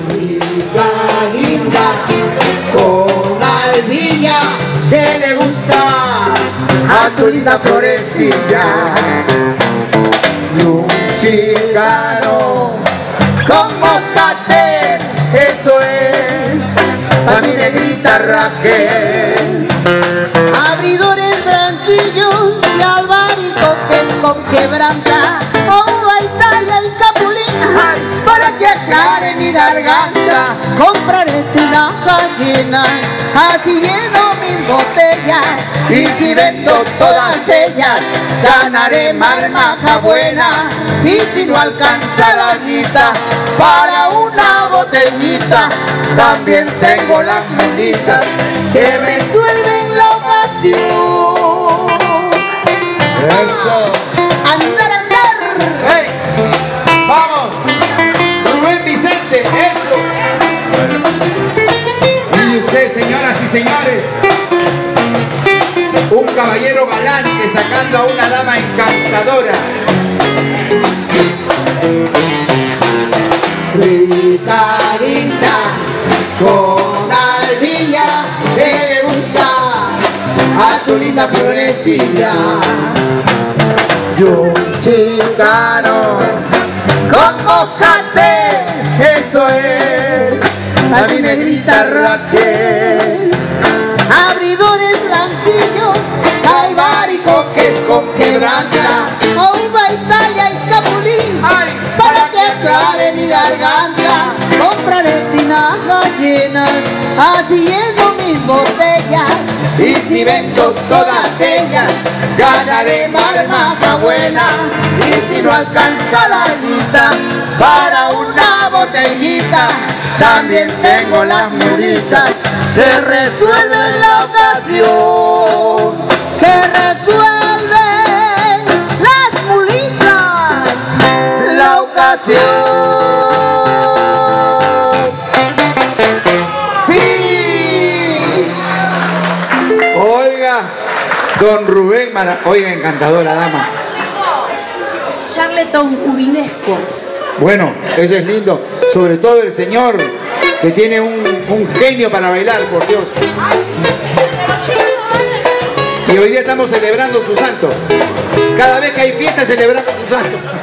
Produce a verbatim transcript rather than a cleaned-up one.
Rica, linda, con albilla que le gusta a tu linda florecilla. Y un chicano con moscatel, eso es pa' mi negrita Raquel. Abridores blanquillos y albaricoques con quebranta, Ova, Italia y Capulín, Para que aclare mi garganta, compraré tinajas llenas, así lleno mis botellas. y si vendo todas ellas, ganaré marmaja buena. Y si no alcanza la guita para una botellita, también tengo las mulitas que resuelven la ocasión. Eso. Andar, andar. ¡Hey! ¡Vamos! Rubén Vicente, eso. Y usted, señoras y señores, un caballero galante sacando a una dama encantadora. Rita linda, con albilla que le gusta a tu linda florecilla. Y un chicano con moscatel, eso es a mi negrita Raquel. Abridores blanquillos, Albaricoques con quebranta, Ova, Italia y Capulín, ay, para que aclare mi garganta. compraré tinajas llenas, así lleno mis botellas. Y si vendo todas ellas, ganaré marmaja buena. Y si no alcanza la guita para una botellita, también tengo las mulitas que resuelven la ocasión. Que resuelven las mulitas La ocasión. ¡Sí! Oiga, don Rubén Mara... Oiga, encantadora dama. Charleton Ubinesco. Bueno, eso es lindo. Sobre todo el señor que tiene un, un genio para bailar, por Dios. Y hoy día estamos celebrando su santo. Cada vez que hay fiesta celebramos su santo.